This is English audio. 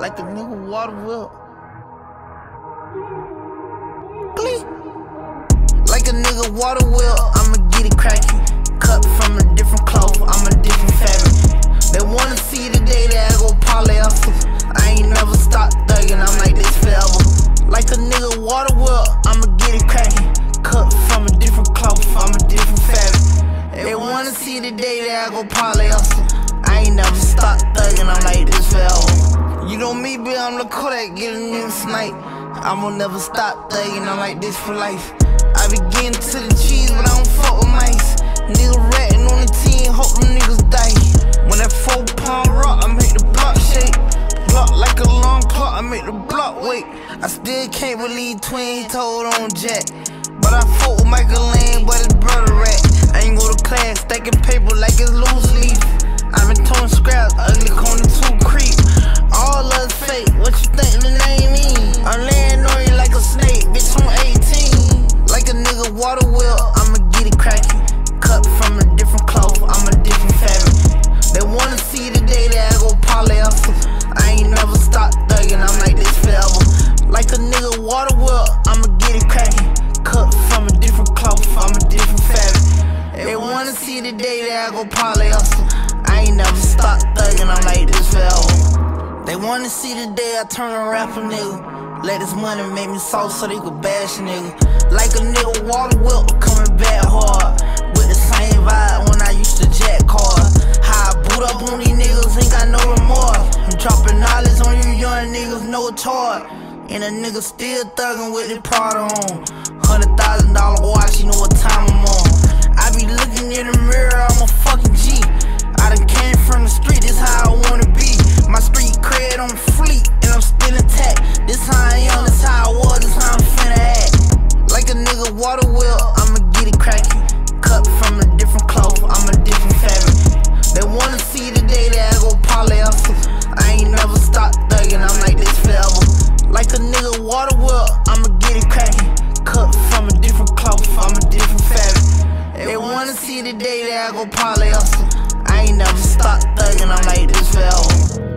like a nigga water wheel. Glee. Like a nigga water wheel, I'ma get it crackin'. Cut from a different cloth, I'm a different fabric. They wanna see the day that I go parlay hustle. I ain't never stopped thuggin', I'm like this forever. Like a nigga water wheel, I'ma get it crackin'. Cut from a different cloth, I'm a different fabric. They wanna see the day that I go parlay hustle. I ain't never stopped thuggin', I'm like this forever. You know me, bitch, I'm the Kodak, get a nigga snipe. I won't never stop thuggin', I'm like this for life. I be getting to the cheese, but I don't fuck with mice. Nigga ratting on the team, hope them niggas die. When that 4-pound rock, I make the block shake. Block like a long clock, I make the block wait. I still can't believe twins told on Jack. But I fuck with Michael Lane, but his brother rat. I ain't go to class, stacking paper like it's loose leaf. I been throwing scraps, ugly corner 2 creep. All of us fake, what you think the name mean? I'm laying on you like a snake, bitch, I'm 18. Like a nigga water wheel, I'ma get it crackin'. Cut from a different cloth, I'm a different fabric. They wanna see the day that I go parlay hustle. I ain't never stopped thuggin', I'm like this forever. Like a nigga water wheel, I'ma get it crackin'. Cut from a different cloth, I'm a different fabric. They wanna see the day that I go parlay hustle. I ain't never stopped thuggin', I'm like this forever. They wanna see the day I turn a rapper, nigga. Let this money make me soft so they could bash a nigga. Like a nigga water wheel, coming back hard. With the same vibe when I used to jack cars. How I boot up on these niggas, ain't got no remorse. I'm dropping knowledge on you young niggas, no charge. And a nigga still thuggin' with his Prada on. $100,000 watch, you know what time I'm on. I be looking in the mirror, I'm a fucking G. I done came from the street, this how I wanna be. My street cred on fleek, and I'm still intact. This how I am, this how I was, this how I'm finna act. Like a nigga water wheel, I'ma get it crackin'. Cut from a different cloth, I'm a different fabric. They wanna see the day that I go parlay hustle. I ain't never stopped thuggin', I'm like this forever. Like a nigga water wheel, I'ma get it crackin'. Cut from a different cloth, I'm a different fabric. They wanna see the day that I go parlay hustle. I ain't never stopped thuggin', I'm like this forever.